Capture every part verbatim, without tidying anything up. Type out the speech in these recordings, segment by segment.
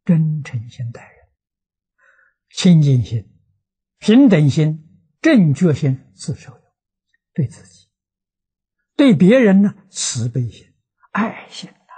真诚心待人，清净心、平等心、正觉心自受有，对自己。对别人呢，慈悲心、爱心呐，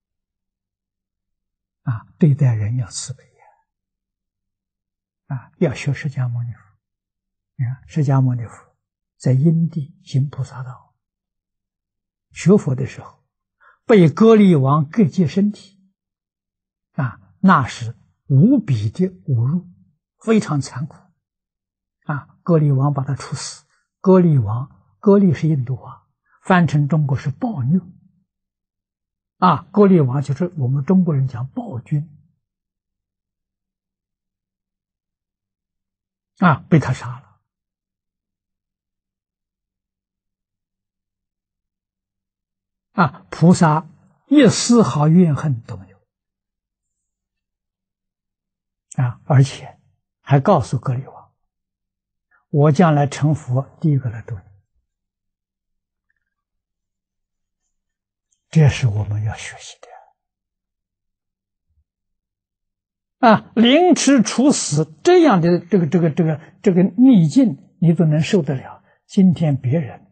啊，对待人要慈悲呀，啊，要学释迦牟尼佛。你看，释迦牟尼佛在因地行菩萨道，学佛的时候，被割力王割截身体，啊，那是无比的侮辱，非常残酷，啊，割力王把他处死。割力王，割力是印度话。翻成中国是暴虐，啊，割力王就是我们中国人讲暴君，啊，被他杀了，啊，菩萨一丝毫怨恨都没有，啊，而且还告诉割力王，我将来成佛，第一个来度你。这是我们要学习的啊！凌迟处死这样的这个这个这个这个逆境，你都能受得了。今天别人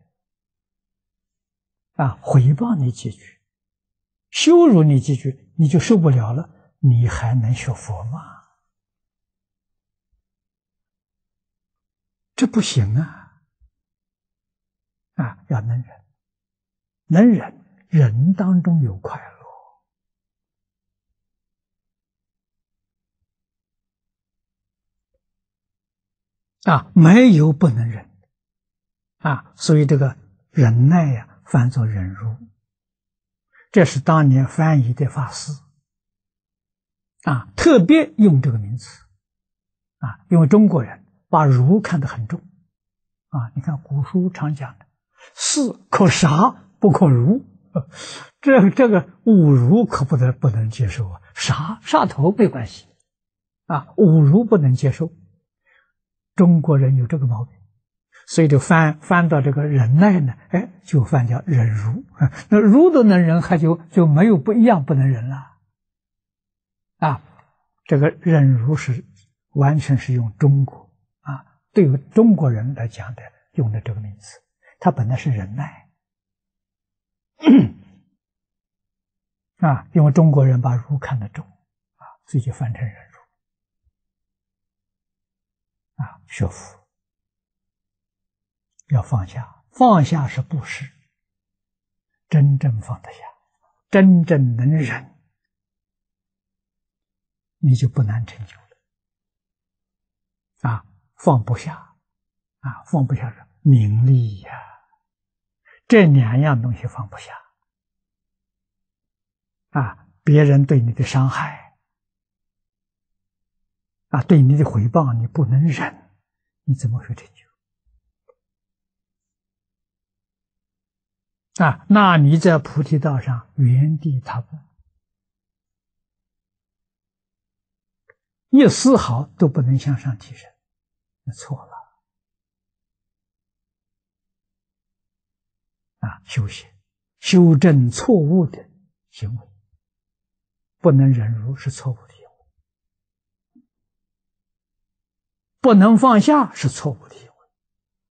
啊诽谤你几句，羞辱你几句，你就受不了了，你还能学佛吗？这不行啊！啊，要能忍，能忍。人当中有快乐啊，没有不能忍啊，所以这个忍耐呀、啊，翻作忍辱，这是当年翻译的法师啊，特别用这个名词啊，因为中国人把辱看得很重啊，你看古书常讲的“士可杀，不可辱”。这这个侮辱可不能不能接受啊！杀杀头没关系啊，侮辱不能接受。中国人有这个毛病，所以就翻翻到这个忍耐呢，哎，就翻叫忍辱。那辱都能忍，还就就没有不一样不能忍了啊！这个忍辱是完全是用中国啊，对于中国人来讲的用的这个名词，它本来是忍耐。啊，因为中国人把儒看得重啊，所以就翻成忍辱啊。学佛要放下，放下是布施，真正放得下，真正能忍，你就不难成就了啊。放不下啊，放不下是名利呀、啊，这两样东西放不下。啊，别人对你的伤害，啊，对你的诽谤，你不能忍，你怎么会成就？啊，那你在菩提道上原地踏步，一丝毫都不能向上提升，那错了。啊，修行，修正错误的行为。不能忍辱是错误的行为，不能放下是错误的行为。